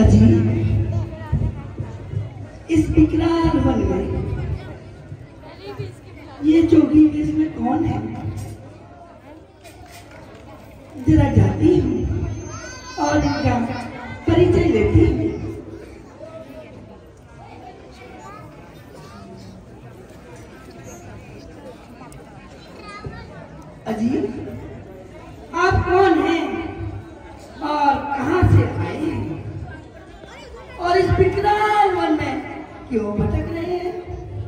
अजी इस विकराल वन में ये जोगी वेश में कौन है? जरा जाती हूँ और इनका परिचय लेती हूँ। अजी आप कौन हैं और कहां से आए हैं और इस विकराल वन में क्यों भटक रहे हैं?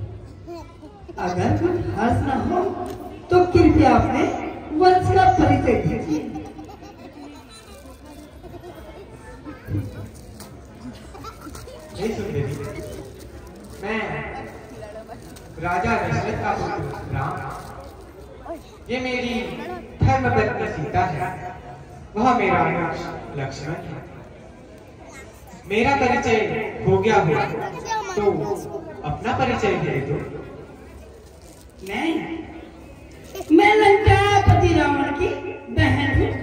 अगर कुछ हर्ष न हो तो कृपया अपने वंश का परिचय दीजिए। मैं राजा दशरथ का पुत्र राम, ये मेरी धर्मपत्नी सीता है, वह मेरा लक्ष्मण है। मेरा परिचय हो गया हो तो अपना परिचय दे दो। मैं लंकापति रावण की बहन हूँ।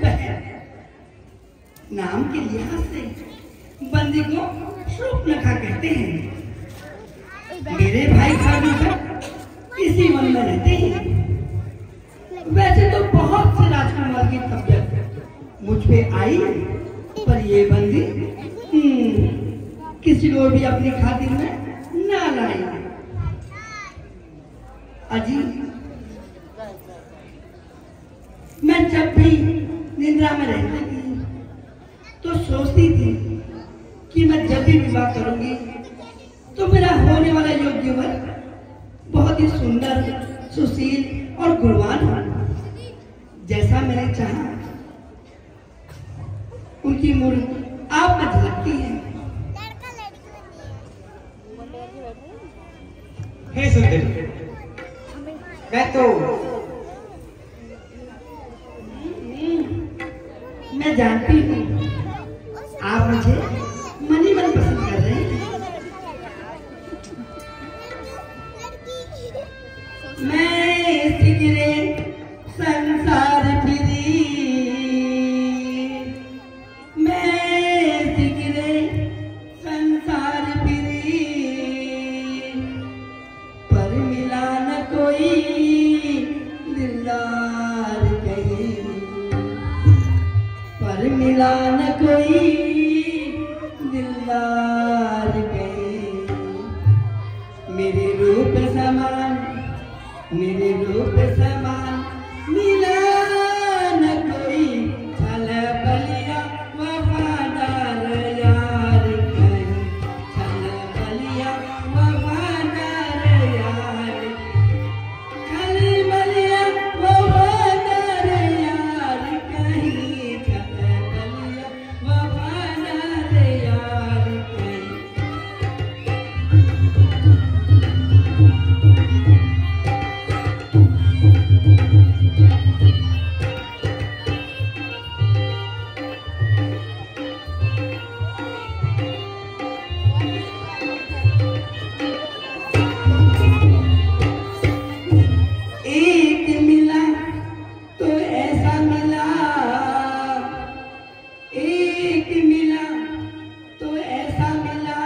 नाम के लिहाज से बंदी को शूर्पणखा कहते हैं। मेरे भाई खानू इसी वन में रहते हैं। वैसे तो बहुत से राजकुमार की तबीयत मुझ पे आई, पर ये बंदी किसी को भी अपनी खातिर में ना लाई। अजी मैं जब भी निद्रा में रहती थी तो सोचती थी कि मैं जब भी विवाह करूंगी तो मेरा होने वाला योग्य वर बहुत ही सुंदर, सुशील और गुणवान हो, जैसा मैंने चाहा। उनकी मूर्त आप में झलकती है। हे सुंदरी, मैं जानती हूँ आप मुझे मनी मन पसंद कर रहे हैं। मैं सिगरे संसार फिरी, मैं सिगरे संसार फिरी, पर मिला न कोई दिलदार कहीं, पर मिला न कोई दिलदार कहीं। मेरे रूप समान, मेरे रूप समान मिला न कोई, छल बलिया वफादार यार कहीं, छल बलिया वफादार यार, छल बलिया वफादार यार कहीं, छल बलिया वफादार यार कहीं। एक मिला तो ऐसा मिला, एक मिला तो ऐसा मिला,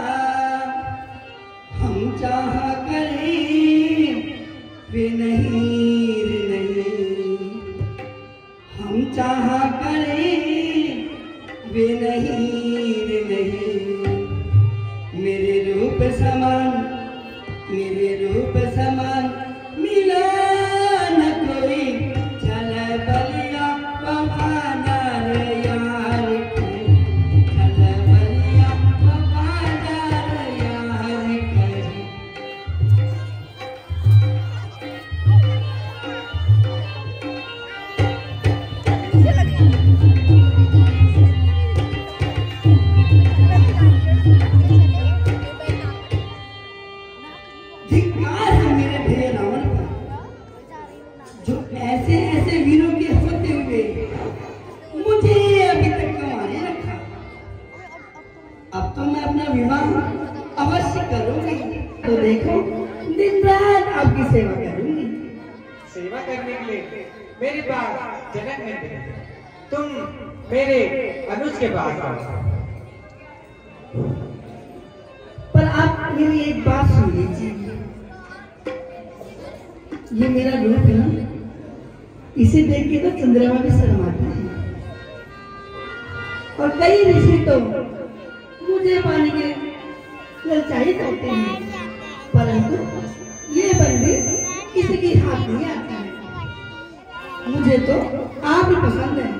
हम चाहा करें वे नहीं रे नहीं, हम चाहा करें वे नहीं रे नहीं। मेरे रूप समान, मेरे रूप समान मिला न कोई, छल बलिया वफादार यार कहीं, छल बलिया वफादार यार कहीं। धिक्कार है मेरे भैया रावण का, जो ऐसे ऐसे वीरों के होते हुए मुझे अभी तक मारे रखा। अब तो मैं अपना विवाह अवश्य करूंगी, तो देखो दिन रात आपकी सेवा करूंगी। सेवा करने के लिए मेरे पास जनक नहीं है, तुम मेरे अनुज के पास आओ। मेरी एक बात सुन लीजिए। ये मेरा रूप है ना, इसे देख के तो चंद्रमा भी शर्माता है और कई ऋषि तो मुझे पाने के ललचाई करते हैं, परंतु ये बंदी किसी की हाथ नहीं आता है। मुझे तो आप ही पसंद है।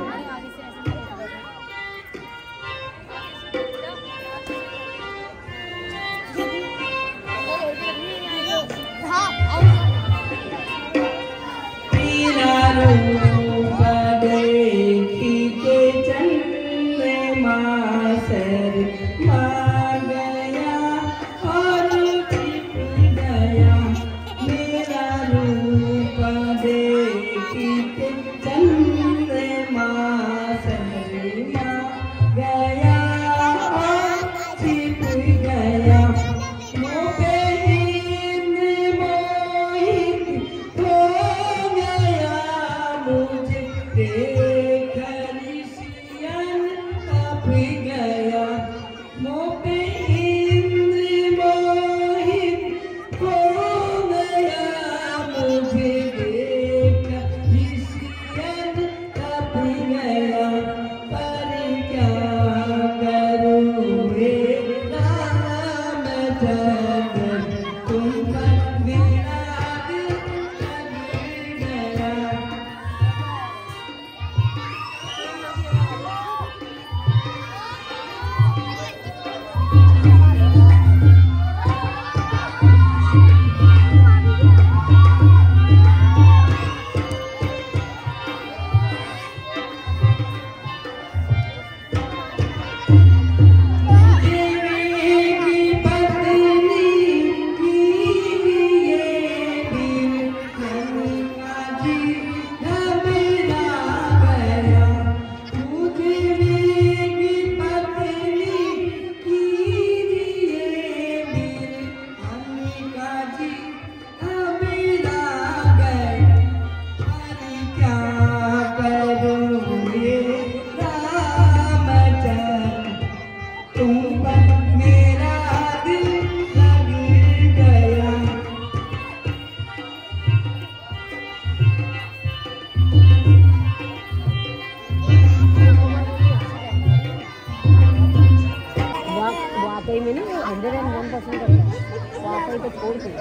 वाकई में ना 101% करता है, वाकई तो छोड़ के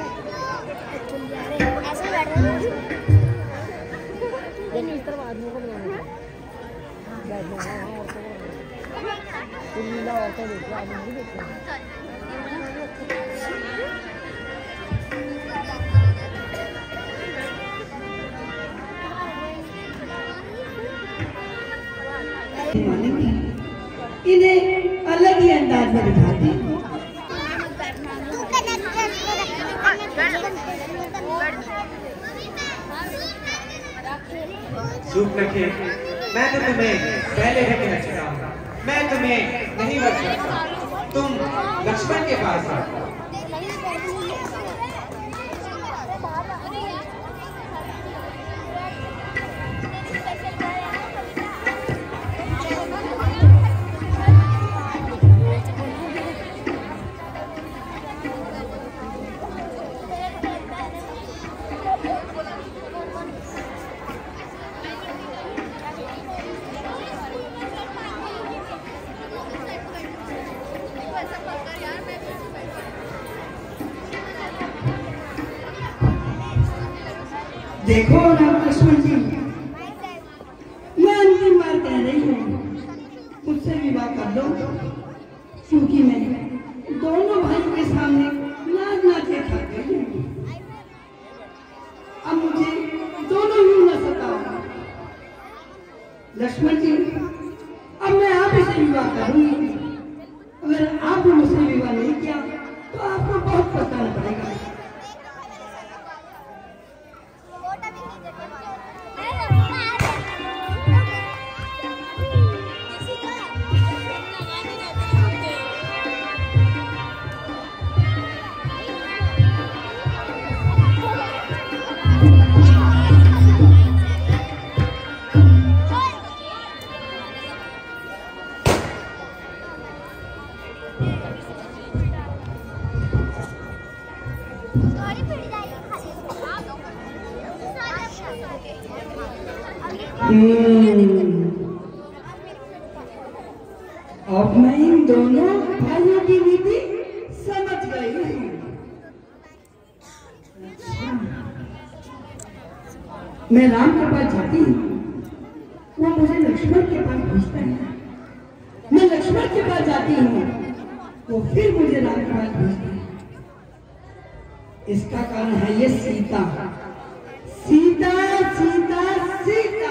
ऐसे बैठ रहे हैं। लेकिन इस तरफ आदमियों को बनाना बैठना है और तो लीला औरतें देख रहे आदमी भी देख रहे इन्हें अलग ही अंदाज में दिखाती हूँ। चुप रखिए, मैं तो तुम्हें पहले भी कह चुका हूँ, मैं तुम्हें नहीं बच सकता। तुम लक्ष्मण के पास आओ। देखो राम लक्ष्मण जी, मैं अंतिम बार कह रही हूँ, मुझसे विवाह कर दो, क्योंकि मैं दोनों भाइयों के सामने नाच नाच के थक गई हूँ। अब मुझे दोनों ही न सताओ। लक्ष्मण जी, अब मैं आप ही से विवाह करूंगी। अगर आपने मुझसे विवाह नहीं किया तो आपको बहुत पछताना पड़ेगा। अब मैं इन दोनों भाइयों की नीति समझ गई हूँ। अच्छा, मैं राम के पास जाती हूँ, वो मुझे लक्ष्मण के पास भेजता है। मैं लक्ष्मण के पास जाती हूँ, वो फिर मुझे राम के पास भेजता है। इसका कारण है ये सीता, सीता सीता सीता।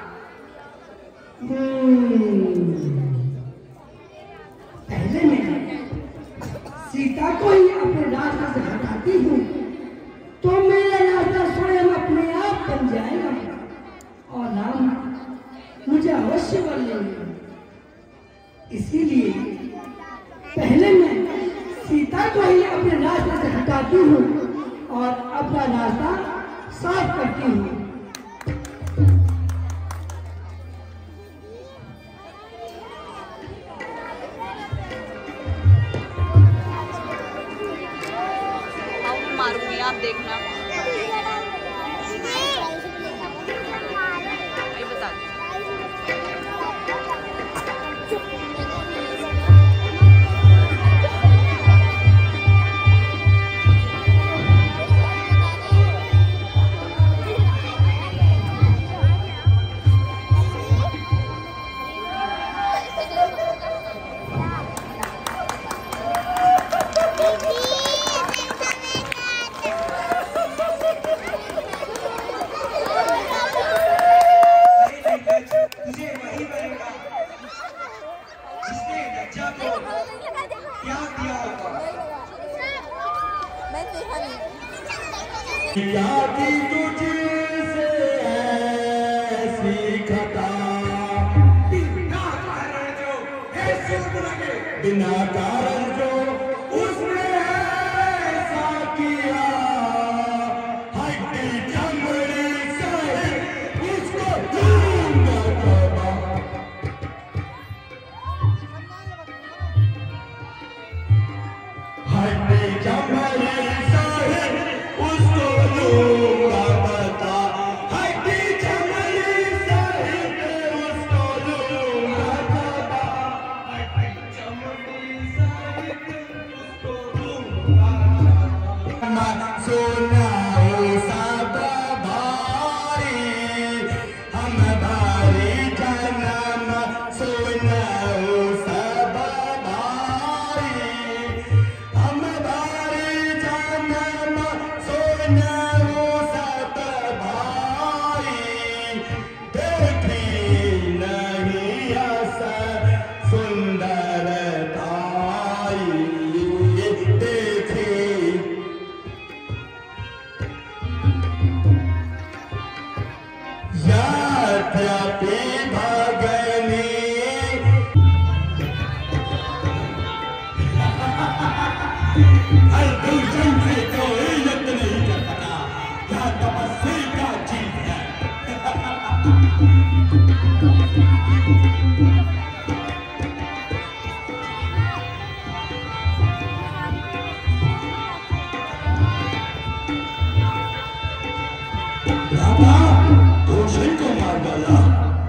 पहले मैं सीता को ही अपने रास्ते से हटाती हूँ तो मेरा रास्ता स्वयं अपने आप बन जाएगा और राम मुझे अवश्य बन लेंगे। इसीलिए पहले मैं सीता को ही अपने रास्ते से हटाती हूँ और अपना रास्ता साफ करती हूँ। मारूंगी, आप देखना। ये बता दो। यादी तुझसे ऐसी खता बिना कारण जो उसने ऐसा किया, हड्डी चमड़ी सहित उसको दूंगा तोबा। हड्डी चमड़ी सहित उसको दूंगा बता, हड्डी चमड़ी सहित उसको दूंगा बता, हड्डी चमड़ी सहित उसको दूंगा बता। सुनाओ सब भाई हम भाई जन्म, सुनाओ सब भाई हम भाई जन्म, सुनाओ सब भाई। देखी नहीं ऐसा सुंदर ताई, देखी यद्यपि भगनी हर दूषण से कोई यत्न नहीं कर सका, यह तपस्वी का जीत है। रामा दूषण को मार डाला।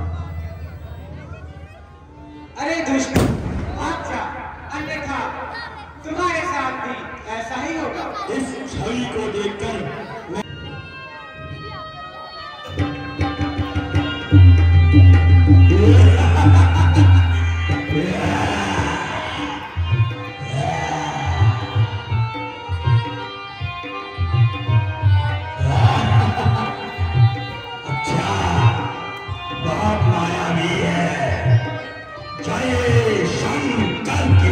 अरे दुष्ट, भाग जा, अन्यथा तुम्हारे साथ भी ऐसा ही होगा। इस छवि को देखकर मैं अच्छा, बहुत मायावी है। जय शंकर की।